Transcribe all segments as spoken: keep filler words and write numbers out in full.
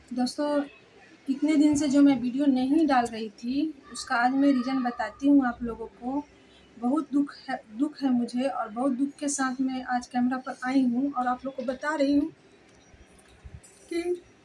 दोस्तों, इतने दिन से जो मैं वीडियो नहीं डाल रही थी, उसका आज मैं रीज़न बताती हूँ आप लोगों को। बहुत दुःख है दुःख है मुझे और बहुत दुःख के साथ मैं आज कैमरा पर आई हूँ और आप लोग को बता रही हूँ कि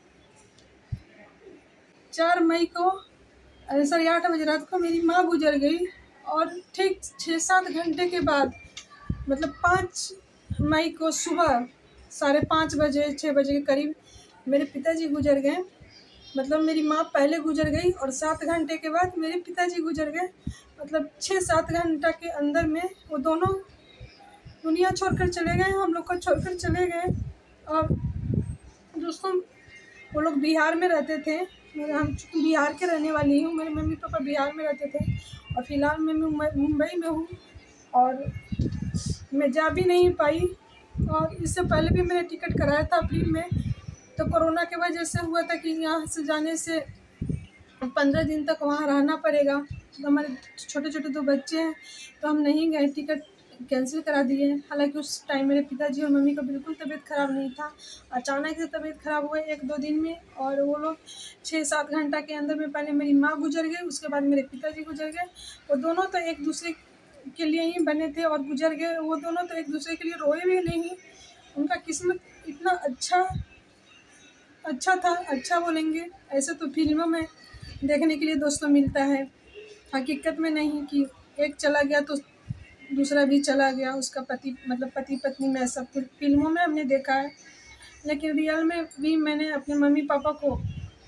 चार मई को अ, साढ़े आठ बजे रात को मेरी माँ गुज़र गई और ठीक छः सात घंटे के बाद मतलब पाँच मई को सुबह साढ़े पाँच बजे छः बजे के करीब मेरे पिताजी गुज़र गए। मतलब मेरी माँ पहले गुजर गई और सात घंटे के बाद मेरे पिताजी गुजर गए। मतलब छः सात घंटा के अंदर में वो दोनों दुनिया छोड़कर चले गए, हम लोग को छोड़कर चले गए। और दोस्तों, वो लोग बिहार में रहते थे। मेरे हम चूँकि बिहार के रहने वाली हूँ, मेरे मम्मी पापा बिहार में रहते थे और फिलहाल मैं मुंबई में हूँ और मैं जा भी नहीं पाई। और इससे पहले भी मैंने टिकट कराया था अप्रैल में, तो कोरोना की वजह से हुआ था कि यहाँ से जाने से पंद्रह दिन तक वहाँ रहना पड़ेगा। तो हमारे छोटे छोटे दो बच्चे हैं तो हम नहीं गए, टिकट कैंसिल करा दिए। हालांकि उस टाइम मेरे पिताजी और मम्मी का बिल्कुल तबीयत ख़राब नहीं था, अचानक से तबीयत ख़राब हुआ एक दो दिन में और वो लोग छः सात घंटा के अंदर में पहले मेरी माँ गुजर गई, उसके बाद मेरे पिताजी गुजर गए। वो दोनों तो एक दूसरे के लिए ही बने थे और गुजर गए। वो दोनों तो एक दूसरे के लिए रोए भी नहीं। उनका किस्मत इतना अच्छा अच्छा था, अच्छा बोलेंगे। ऐसे तो फिल्मों में देखने के लिए दोस्तों मिलता है, हकीकत में नहीं कि एक चला गया तो दूसरा भी चला गया, उसका पति मतलब पति पत्नी में। सब फिल्मों में हमने देखा है, लेकिन रियल में भी मैंने अपने मम्मी पापा को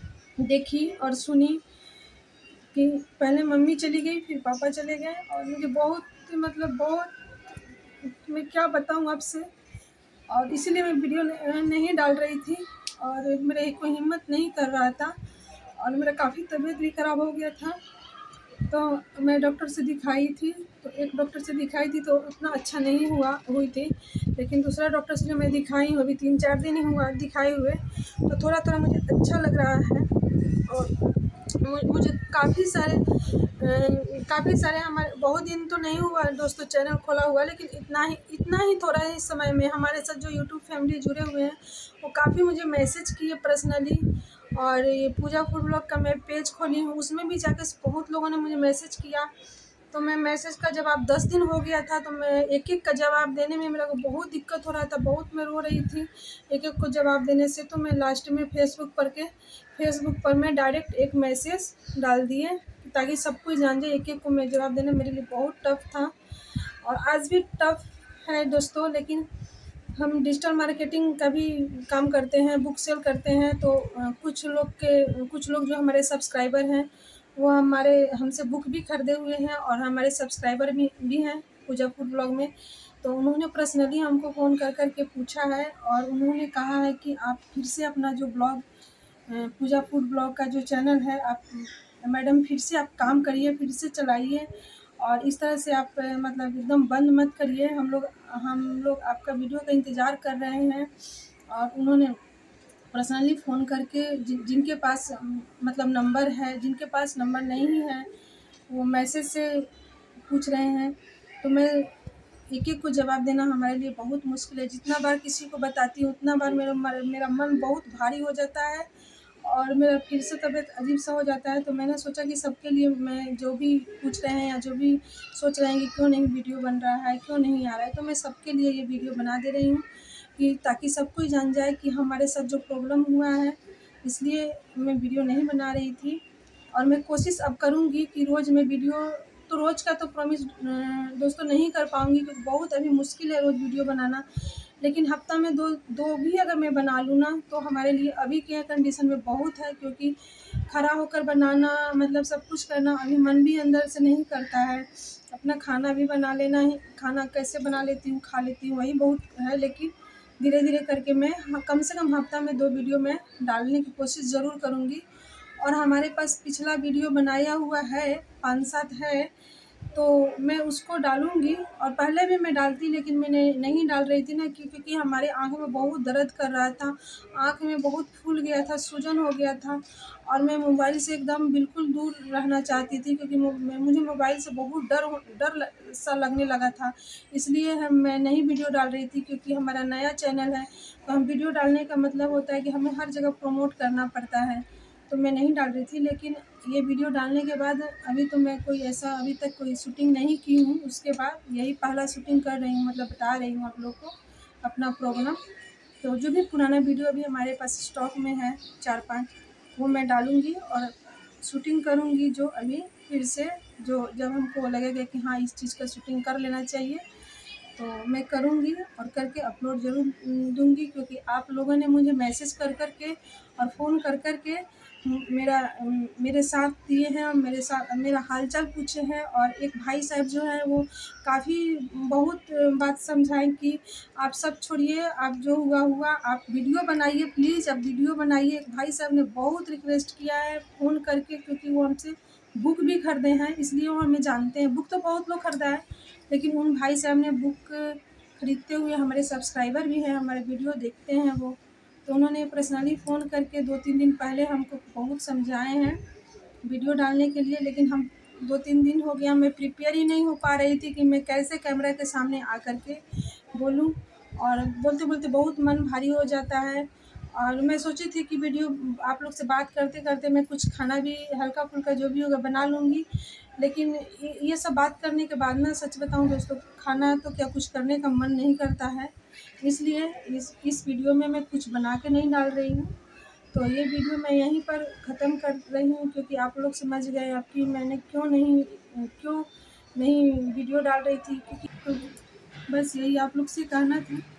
देखी और सुनी कि पहले मम्मी चली गई फिर पापा चले गए। और मुझे बहुत मतलब बहुत मैं क्या बताऊँ आपसे, और इसीलिए मैं वीडियो नहीं डाल रही थी और मेरे कोई हिम्मत नहीं कर रहा था और मेरा काफ़ी तबीयत भी ख़राब हो गया था। तो मैं डॉक्टर से दिखाई थी, तो एक डॉक्टर से दिखाई थी तो उतना अच्छा नहीं हुआ हुई थी, लेकिन दूसरा डॉक्टर से जो मैं दिखाई हूँ अभी तीन चार दिन ही हुआ दिखाए हुए, तो थोड़ा थोड़ा मुझे अच्छा लग रहा है। और मुझे काफ़ी सारे काफ़ी सारे हमारे बहुत दिन तो नहीं हुआ दोस्तों चैनल खोला हुआ, लेकिन इतना ही इतना ही थोड़ा ही समय में हमारे साथ जो यूट्यूब फैमिली जुड़े हुए हैं वो काफ़ी मुझे मैसेज किए पर्सनली। और ये पूजा फूड ब्लॉग का मैं पेज खोली हूँ, उसमें भी जाकर बहुत लोगों ने मुझे मैसेज किया। तो मैं मैसेज का जवाब दस दिन हो गया था, तो मैं एक एक का जवाब देने में मेरे को बहुत दिक्कत हो रहा था, बहुत मैं रो रही थी एक एक को जवाब देने से। तो मैं लास्ट में फेसबुक पर के फेसबुक पर मैं डायरेक्ट एक मैसेज डाल दिए ताकि सब कोई जान जाए। एक एक को मैं जवाब देना मेरे लिए बहुत टफ था और आज भी टफ है दोस्तों। लेकिन हम डिजिटल मार्केटिंग का भी काम करते हैं, बुक सेल करते हैं, तो कुछ लोग के कुछ लोग जो हमारे सब्सक्राइबर हैं वो हमारे हमसे बुक भी खरीदे हुए हैं और हमारे सब्सक्राइबर भी भी हैं पूजा फूड ब्लॉग में। तो उन्होंने पर्सनली हमको फ़ोन कर कर के पूछा है और उन्होंने कहा है कि आप फिर से अपना जो ब्लॉग पूजा फूड ब्लॉग का जो चैनल है, आप मैडम फिर से आप काम करिए, फिर से चलाइए और इस तरह से आप मतलब एकदम बंद मत करिए। हम लोग हम लोग आपका वीडियो का इंतज़ार कर रहे हैं। और उन्होंने पर्सनली फ़ोन करके जिन जिनके पास मतलब नंबर है, जिनके पास नंबर नहीं है वो मैसेज से पूछ रहे हैं। तो मैं एक एक को जवाब देना हमारे लिए बहुत मुश्किल है। जितना बार किसी को बताती हूँ उतना बार मेरा मेरा मन बहुत भारी हो जाता है और मेरा फिर से तबीयत अजीब सा हो जाता है। तो मैंने सोचा कि सबके लिए मैं जो भी पूछ रहे हैं या जो भी सोच रहे हैं कि क्यों नहीं वीडियो बन रहा है, क्यों नहीं आ रहा है, तो मैं सबके लिए ये वीडियो बना दे रही हूँ कि ताकि सब कोई जान जाए कि हमारे साथ जो प्रॉब्लम हुआ है। इसलिए मैं वीडियो नहीं बना रही थी और मैं कोशिश अब करूँगी कि रोज़ मैं वीडियो तो रोज़ का तो प्रॉमिस दोस्तों नहीं कर पाऊँगी क्योंकि बहुत अभी मुश्किल है रोज़ वीडियो बनाना, लेकिन हफ्ता में दो दो भी अगर मैं बना लूँ ना तो हमारे लिए अभी के कंडीशन में बहुत है। क्योंकि खड़ा होकर बनाना मतलब सब कुछ करना अभी मन भी अंदर से नहीं करता है। अपना खाना भी बना लेना ही, खाना कैसे बना लेती हूँ खा लेती हूँ वही बहुत है, लेकिन धीरे धीरे करके मैं कम से कम हफ्ता में दो वीडियो मैं डालने की कोशिश ज़रूर करूँगी। और हमारे पास पिछला वीडियो बनाया हुआ है, पाँच सात है, तो मैं उसको डालूँगी। और पहले भी मैं डालती, लेकिन मैंने नहीं डाल रही थी ना, क्यों क्योंकि हमारे आँख में बहुत दर्द कर रहा था, आँख में बहुत फूल गया था, सूजन हो गया था, और मैं मोबाइल से एकदम बिल्कुल दूर रहना चाहती थी, क्योंकि मो मैं मुझे मोबाइल से बहुत डर हो डर ल सा लगने लगा था। इसलिए हम मैं नहीं वीडियो डाल रही थी, क्योंकि हमारा नया चैनल है, तो हम वीडियो डालने का मतलब होता है कि हमें हर जगह प्रमोट करना पड़ता है, तो मैं नहीं डाल रही थी। लेकिन ये वीडियो डालने के बाद अभी तो मैं कोई ऐसा अभी तक कोई शूटिंग नहीं की हूँ, उसके बाद यही पहला शूटिंग कर रही हूँ, मतलब बता रही हूँ आप लोग को अपना प्रोग्राम। तो जो भी पुराना वीडियो अभी हमारे पास स्टॉक में है चार पाँच, वो मैं डालूँगी और शूटिंग करूँगी, जो अभी फिर से जो जब हमको लगेगा कि हाँ, इस चीज़ का शूटिंग कर लेना चाहिए, तो मैं करूँगी और करके अपलोड ज़रूर दूँगी, क्योंकि आप लोगों ने मुझे मैसेज कर कर के और फ़ोन कर कर के मेरा मेरे साथ दिए हैं, और मेरे साथ मेरा हालचाल पूछे हैं। और एक भाई साहब जो हैं वो काफ़ी बहुत बात समझाएँ कि आप सब छोड़िए, आप जो हुआ हुआ, आप वीडियो बनाइए, प्लीज़ आप वीडियो बनाइए। एक भाई साहब ने बहुत रिक्वेस्ट किया है फ़ोन करके, क्योंकि वो हमसे बुक भी खरीदे हैं, इसलिए वो हमें जानते हैं। बुक तो बहुत लोग खरीदा है, लेकिन उन भाई साहब ने बुक खरीदते हुए, हमारे सब्सक्राइबर भी हैं, हमारे वीडियो देखते हैं वो, तो उन्होंने पर्सनली फ़ोन करके दो तीन दिन पहले हमको बहुत समझाए हैं वीडियो डालने के लिए। लेकिन हम दो तीन दिन हो गया, मैं प्रिपेयर ही नहीं हो पा रही थी कि मैं कैसे कैमरा के सामने आ कर के बोलूँ, और बोलते-बोलते बहुत मन भारी हो जाता है। और मैं सोची थी कि वीडियो आप लोग से बात करते-करते मैं कुछ खाना भी हल्का-फुल्का जो भी होगा बना लूँगी। लेकिन ये ये सब बात करने के बाद ना, सच बताऊँ दोस्तों, खाना तो क्या कुछ करने का मन नहीं करता है। इसलिए इस इस वीडियो में मैं कुछ बना के नहीं डाल रही हूँ। तो ये वीडियो मैं यहीं पर ख़त्म कर रही हूँ, क्योंकि आप लोग समझ गए अब कि मैंने क्यों नहीं क्यों नहीं वीडियो डाल रही थी, क्योंकि बस यही आप लोग से कहना था।